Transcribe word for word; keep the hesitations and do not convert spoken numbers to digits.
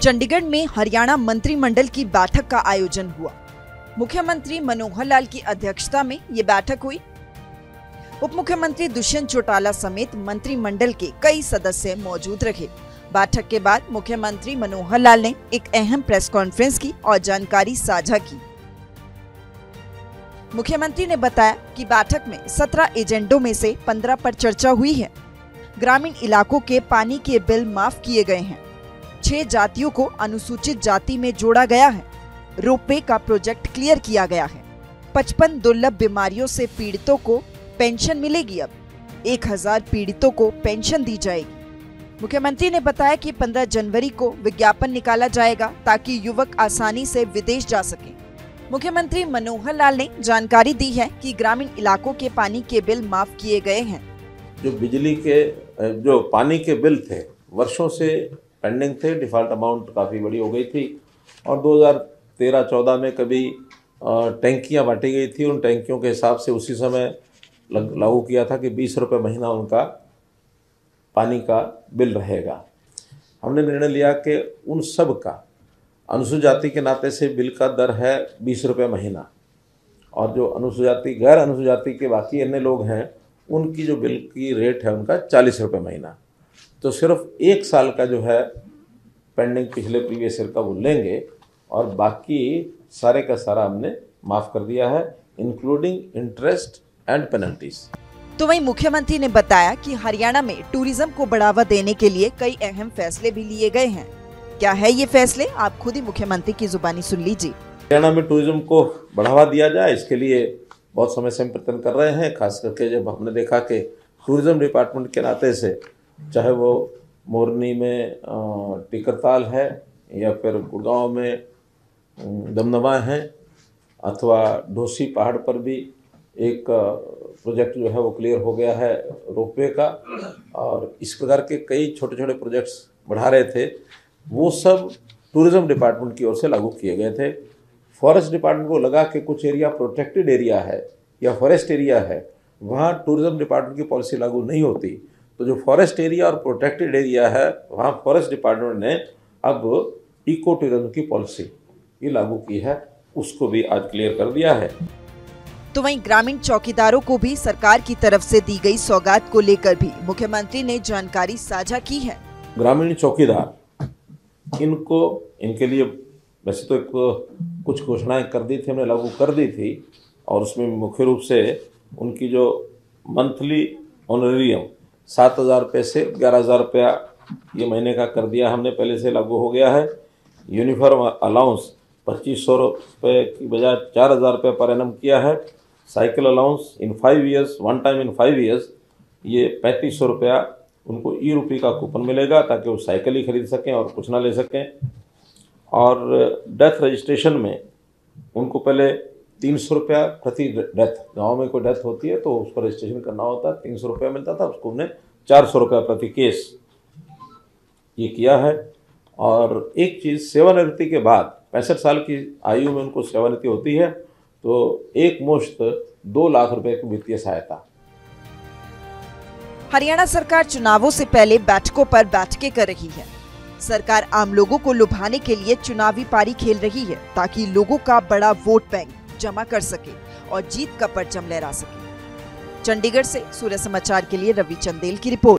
चंडीगढ़ में हरियाणा मंत्रिमंडल की बैठक का आयोजन हुआ। मुख्यमंत्री मनोहर लाल की अध्यक्षता में ये बैठक हुई। उप मुख्यमंत्री दुष्यंत चौटाला समेत मंत्रिमंडल के कई सदस्य मौजूद रहे। बैठक के बाद मुख्यमंत्री मनोहर लाल ने एक अहम प्रेस कॉन्फ्रेंस की और जानकारी साझा की। मुख्यमंत्री ने बताया कि बैठक में सत्रह एजेंडों में से पंद्रह पर चर्चा हुई है। ग्रामीण इलाकों के पानी के बिल माफ किए गए हैं। छह जातियों को अनुसूचित जाति में जोड़ा गया है। रोपवे का प्रोजेक्ट क्लियर किया गया है। पचपन दुर्लभ बीमारियों से पीड़ितों को पेंशन मिलेगी। अब एक हजार पीड़ितों को पेंशन दी जाएगी। मुख्यमंत्री ने बताया कि पंद्रह जनवरी को विज्ञापन निकाला जाएगा ताकि युवक आसानी से विदेश जा सके। मुख्यमंत्री मनोहर लाल ने जानकारी दी है कि ग्रामीण इलाकों के पानी के बिल माफ किए गए हैं। जो बिजली के जो पानी के बिल थे वर्षों से पेंडिंग थे, डिफॉल्ट अमाउंट काफ़ी बड़ी हो गई थी और दो हज़ार तेरह चौदह में कभी टैंकियाँ बांटी गई थी। उन टैंकियों के हिसाब से उसी समय लागू किया था कि बीस रुपये महीना उनका पानी का बिल रहेगा। हमने निर्णय लिया कि उन सब का अनुसूचित जाति के नाते से बिल का दर है बीस रुपये महीना और जो अनुसूचित जाति गैर अनुसूचित जाति के बाकी अन्य लोग हैं उनकी जो बिल की रेट है उनका चालीस रुपये महीना। तो सिर्फ एक साल का जो है पेंडिंग पिछले प्रीवियस ईयर का वो लेंगे और बाकी सारे का सारा हमने माफ़ कर दिया है, इंक्लूडिंग इंटरेस्ट एंड पेनल्टीज। तो वहीं मुख्यमंत्री ने बताया कि हरियाणा में टूरिज्म को बढ़ावा देने के लिए कई अहम फैसले भी लिए गए हैं। क्या है ये फैसले, आप खुद ही मुख्यमंत्री की जुबानी सुन लीजिए। हरियाणा में टूरिज्म को बढ़ावा दिया जाए, इसके लिए बहुत समय से हम प्रयत्न कर रहे हैं। खास करके जब हमने देखा कि टूरिज्म डिपार्टमेंट के नाते से चाहे वो मोरनी में टिकरताल है या फिर गुड़गांव में दमदमा है अथवा ढोसी पहाड़ पर भी एक प्रोजेक्ट जो है वो क्लियर हो गया है रोपवे का, और इस प्रकार के कई छोटे छोटे प्रोजेक्ट्स बढ़ा रहे थे, वो सब टूरिज्म डिपार्टमेंट की ओर से लागू किए गए थे। फॉरेस्ट डिपार्टमेंट को लगा कि कुछ एरिया प्रोटेक्टेड एरिया है या फॉरेस्ट एरिया है, वहाँ टूरिज्म डिपार्टमेंट की पॉलिसी लागू नहीं होती, तो जो फॉरेस्ट एरिया और प्रोटेक्टेड एरिया है वहाँ फॉरेस्ट डिपार्टमेंट ने अब इको टूरिज्म की पॉलिसी ये लागू की है, उसको भी आज क्लियर कर दिया है। तो वहीं ग्रामीण चौकीदारों को भी सरकार की तरफ से दी गई सौगात को लेकर भी मुख्यमंत्री ने जानकारी साझा की है। ग्रामीण चौकीदार इनको इनके लिए वैसे तो एक कुछ घोषणाएं कर दी थी, हमने लागू कर दी थी, और उसमें मुख्य रूप से उनकी जो मंथली ऑनरेरियम सात हज़ार रुपये से ग्यारह हज़ार रुपया ये महीने का कर दिया हमने, पहले से लागू हो गया है। यूनिफॉर्म अलाउंस पच्चीस सौ रुपये की बजाय चार हज़ार रुपये पर एनम किया है। Cycle allowance in five years one time in five years ये पैंतीस सौ रुपया उनको ई रुपये का कूपन मिलेगा ताकि वो साइकिल ही खरीद सकें और कुछ ना ले सकें। और डेथ रजिस्ट्रेशन में उनको पहले तीन सौ रुपया प्रति डेथ, गांव में कोई डेथ होती है तो उसको रजिस्ट्रेशन करना होता है, तीन सौ रुपया मिलता था, उसको हमने चार सौ रुपया प्रति केस ये किया है। और एक चीज़, सेवानिवृत्ति के बाद पैंसठ साल की आयु में उनको सेवानिवृत्ति होती है तो एक मुश्त दो लाख रुपए की वित्तीय सहायता। हरियाणा सरकार चुनावों से पहले बैठकों पर बैठकें कर रही है। सरकार आम लोगों को लुभाने के लिए चुनावी पारी खेल रही है ताकि लोगों का बड़ा वोट बैंक जमा कर सके और जीत का परचम लहरा सके। चंडीगढ़ से सूर्य समाचार के लिए रवि चंदेल की रिपोर्ट।